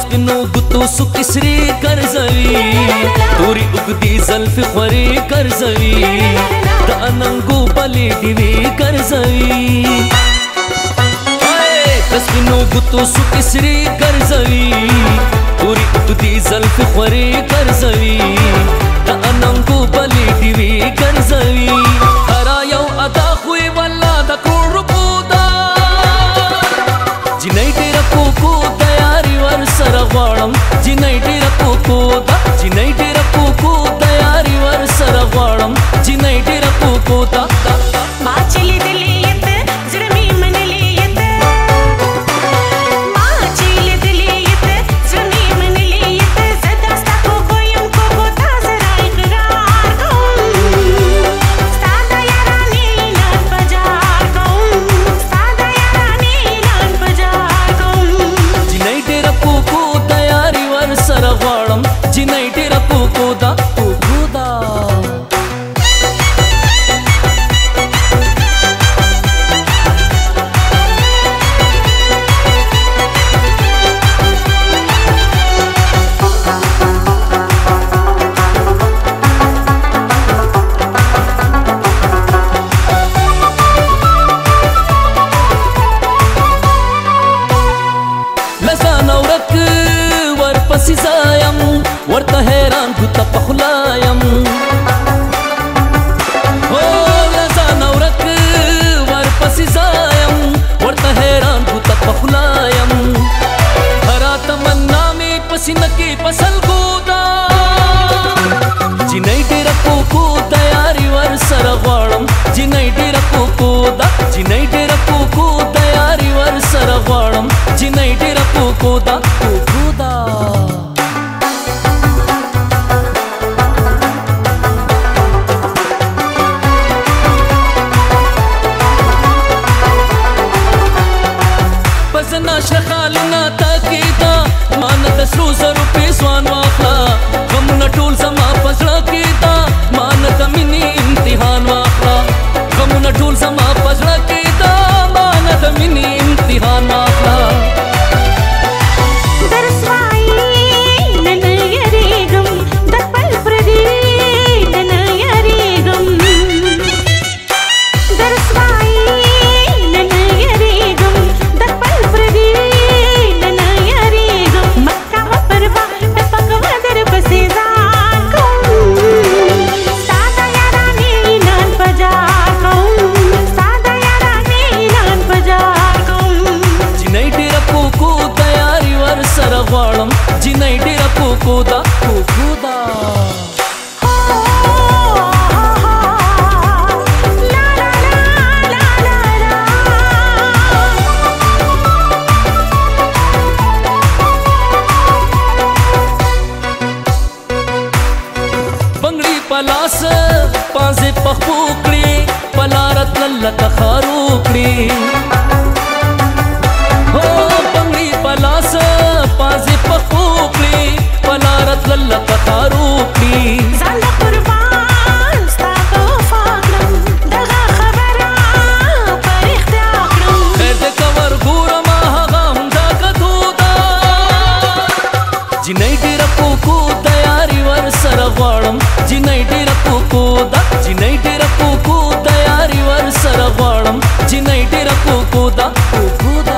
سپینو گتو سو کسری کرزوی توری اگدی زلف خوری کرزوی دا اننگو بلی دیوی کرزوی سپینو گتو سو کسری کرزوی توری اگدی زلف خوری کرزوی دا اننگو بلی دیوی کرزوی هرا یو ادا خوی والا دا کروڑ روپو دا جنائی ډیره کوکو دا یاری ور سره غواړم جنائی ډیره کوکو دا جنائی ډیره کوکو دا یاری ور سره غواړم جنائی ډیره کوکو دا ما چلی دلیت زړمی منلیت ما چلی دلیت زړمی منلیت زدا ستا کوکو یم کوکو تا زرا اقرار کوم ستا د یارانې لار بجار کوم ستا د یارانې لار بجار کوم جنائی ډیره کوکو دا یاری ور سره غواړم جنائی ډیره کوکو دا کوکو دا ورپسې ځایم ورته حیران ګوته په خوله یم هو له ځانه ورک ورپسې ځایم ورته حیران ګوته په خوله یم هره تمنا مې په سینه کې په سلګو ده جنۍ ډېره کوکو ده یاري ور سره غواړم جنۍ ډېره کوکو ده جنۍ ډېره کوکو ده یاري ور سره غواړم جنۍ ډېره کوکو ده کوکو ده شخالنا تاکیدا مان د سرو زرو پیسوان واخلا غمونه ټول زما پزړه کیدا مان د مینې امتحان واخلا غمونه ټول زما پزړه کیدا مان د مینې امتحان واخلا غواړم جنۍ ډېره کوکو ده کوکو ده بنګړي په لاس پازې پخپو کړي په لاره تلله ته خارو کړي بنګړي په لاس پازې پخپو کړي په لاره تلله ته خارو کړي ځان له قربان ستا په وفا کړم دغه خبره په رښتیا کړم خیر دې که ورګورم هغه همدا کدو ده جنۍ ډېره کوکو ده یاري ور سره غواړم جنۍ ډېره کوکو ده جنۍ ډېره کوکو ده یاري ور سره غواړم جنۍ ډېره کوکو ده کوکو ده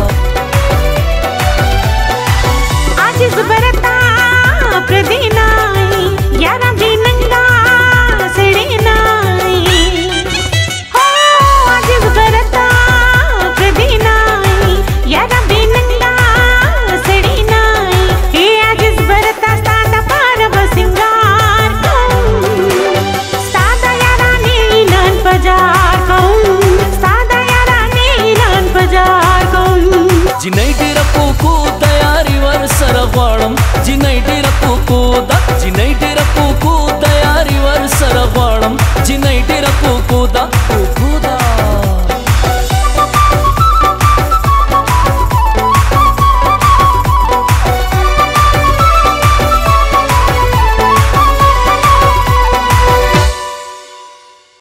برتا پردی نائی یارا دی ننگا سڑی نائی ہو عجیز برتا پردی نائی یارا دی ننگا سڑی نائی اے عجیز برتا سادا پار بسنگار کون سادا یارا نیلان پجار کون سادا یارا نیلان پجار کون جنۍ ډېره کوکو ده یاري ور سره غواړم جنۍ ډېره کوکو ده جنۍ ډېره کوکو ده یاري ور سره غواړم